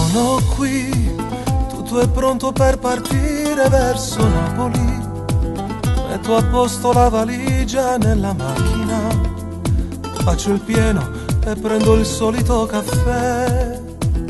Sono qui, tutto è pronto per partire verso Napoli. Metto a posto la valigia nella macchina, faccio il pieno e prendo il solito caffè.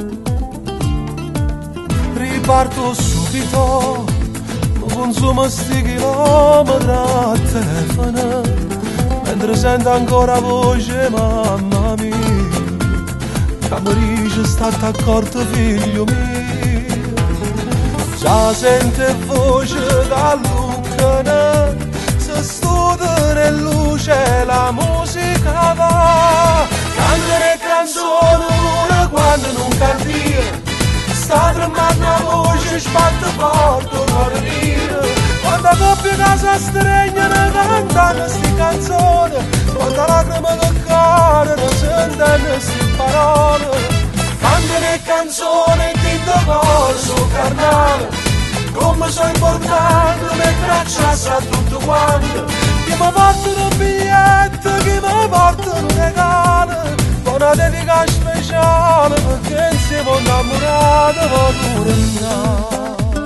Riparto subito, non consumo sti chilometri a telefono, mentre sento ancora voce mamma mia, che mi dice state accorto figlio mio. Già sente voce dall'ucchina, se studia nel luce la musica va. Cantare canzoni pure quando non canti, sta tremando la voce, spatta forte vuole dire. Quando coppia casa stregnano cantano sti canzoni, quando lacrime che cadono sentono sti parole. Cantare canzoni tinto corso carnale, come sono importante le tracce a tutto quanto. Chi mi portano un biglietto, chi mi portano un regalo, una dedica speciale perché insieme innamorato va pure andare.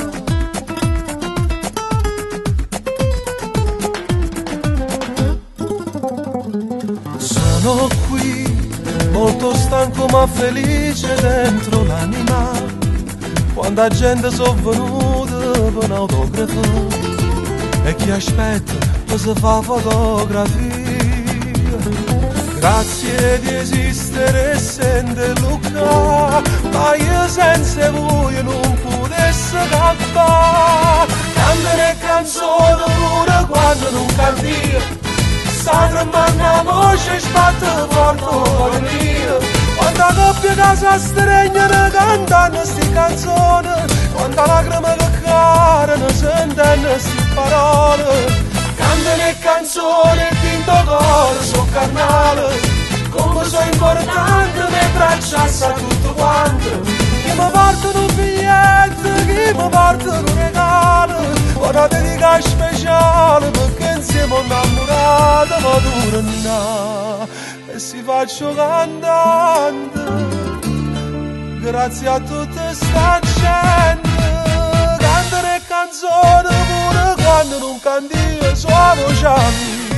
Sono qui, molto stanco ma felice dentro l'anima, quanta gente sono venuta per un autografo e chi aspetta che si fa fotografia. Grazie di esistere e sente Luca, ma io senza voi non potessi cantare. Cantare canzoni pure quando non canti, sta tremando la voce, spatta forte vuole dire. Quanta coppia casa stregnano cantano sti canzoni, quanta lacrime che cadono sentono sti parole. Cantano canzoni tinto corso carnale, come sono importante le braccia a tutto quanto. Chi mi portano un biglietto, chi mi portano un regalo, una dedica speciale perché insieme innamorato va dura andare e si faccio cantante. Grazie a tutta sta gente, cantare canzoni pure quando non canti, suono già